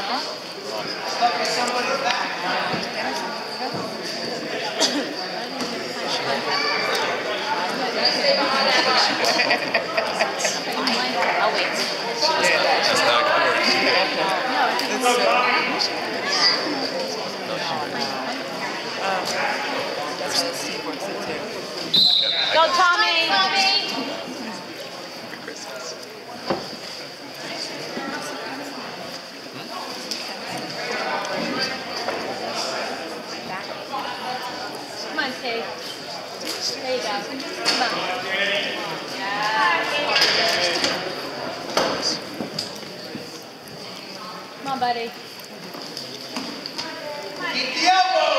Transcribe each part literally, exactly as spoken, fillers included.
Stuck in somebody's back. I'll wait. That's not court. No, it's Go, Tommy! Tommy! Come on, Steve. There you go. Come on. Come on, buddy. Keep the elbow!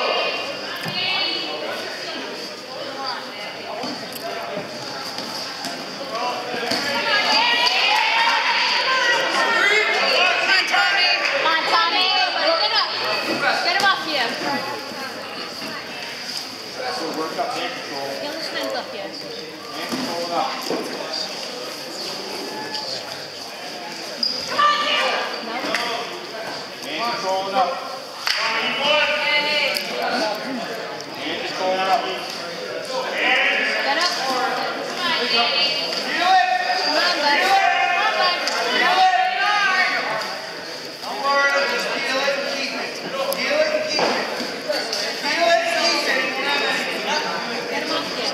Work up hand control. Get his hands up here. Hand control it up. Hand control it up. Hand control it up. Get up. Come on, Danny. Feel it. Come on, bud. Come on, bud. Feel it. Don't worry. Just feel it and keep it. Feel it and keep it. Feel it and keep it. Get him up here.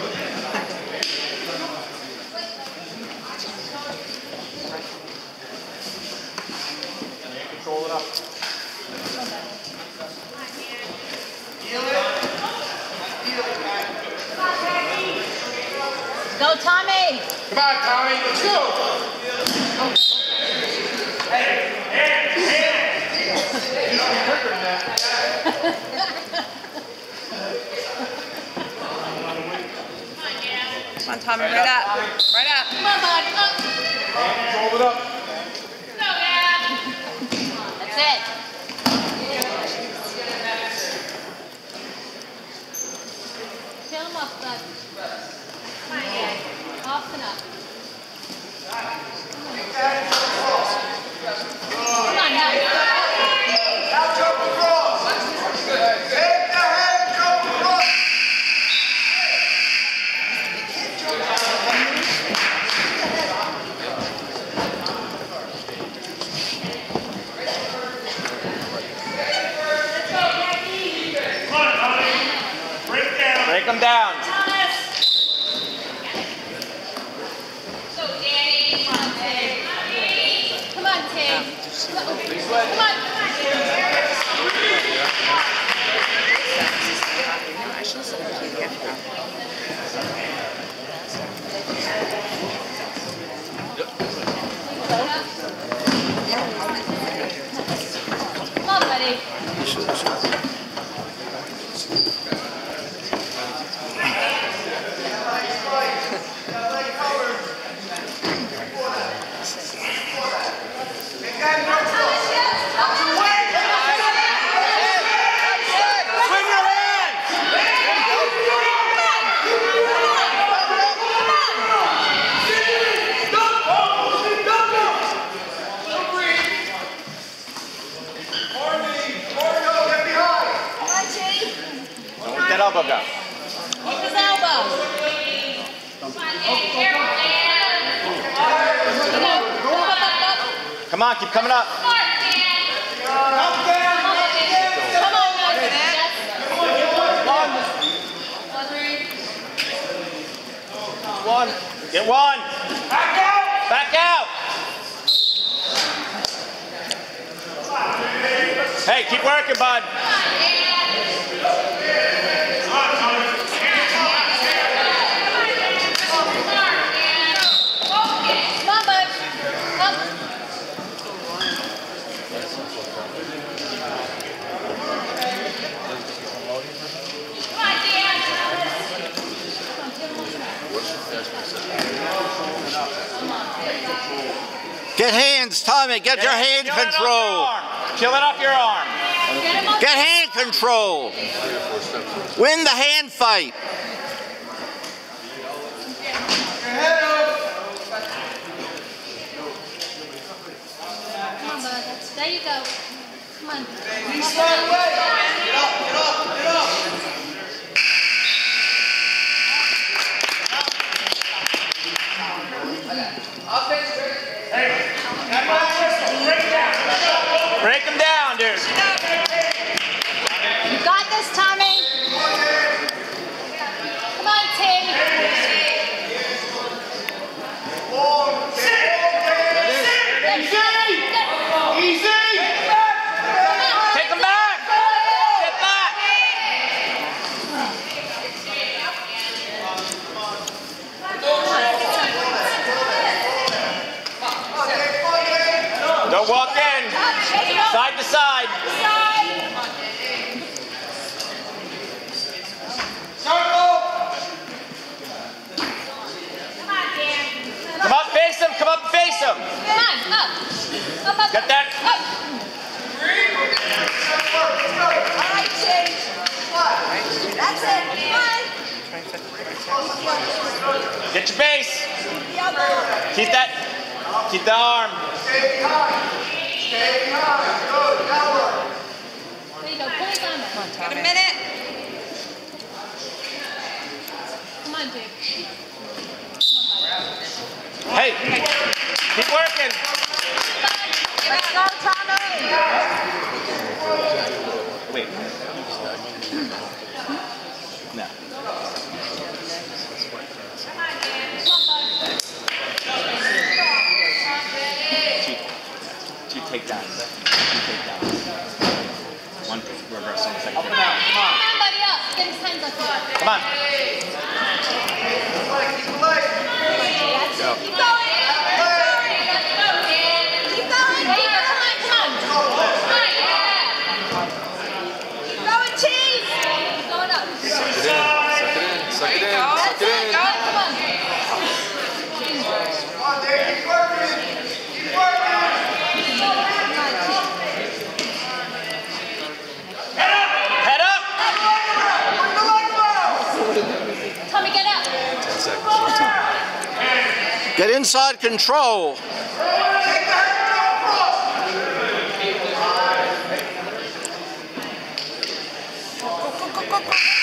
Hand control it up. Feel it. Feel it, man. Go, Tommy. Come on, Tommy. Let's go. Hey, hey, hey. He's quicker than that. Come on, Tommy, right up. Right up. Come on, bud. Up. Hand control it up. That's it. Fill him up, bud. Come on, Dad. Off and up. Come on, now. Now jump across. Take the head, jump across. Break them down. So, Danny, come on, Tig. Come on, Tig. Come on, come on. Come on, buddy. That elbow go. Keep his elbow. Come on, keep coming up. Come on, Moses. One. Get one. Back out. Back out. Hey, keep working, bud. Get hands, Tommy. Get your hand control. Kill it off your arm. Get hand control. Win the hand fight. Come on, bud. There you go. Come on. Release right away. Get up, get up, get up. Break him down, dude. You got this, Tommy. Come on, Tim. Easy! Take him back. Get back. Don't walk in. Side to side. Come up, face him. Come up and face him. Come on, up. Up, up, Get that. up. All right, Chase. That's it. Come on. Get your base. The other. Keep that. Keep the arm. Stay behind. Stay behind. Good. That one. There you go. Pull his arm back. Got a minute. Come on, Jake. Hey, keep working. Let's go, Tommy. Wait. No. Two takedowns. Two takedowns. One reverse on the second. Come on, buddy, up. Get his hands up here. Come on. Keep the leg. That's it. Keep going. Keep going. Let's go, Dan. Keep going. There you go. Come on, come on. Come on, yeah. Keep going, Cheese. Keep going up. Suck it in. Suck it in. Suck it in. That's Suck it it. in. Go. Come on. Come on, Dave. Keep working. Keep working. Head up. Bring the leg down. Tommy, get up. Ten seconds. Short time. Get inside control. Take the head down cross. Go, go, go, go, go.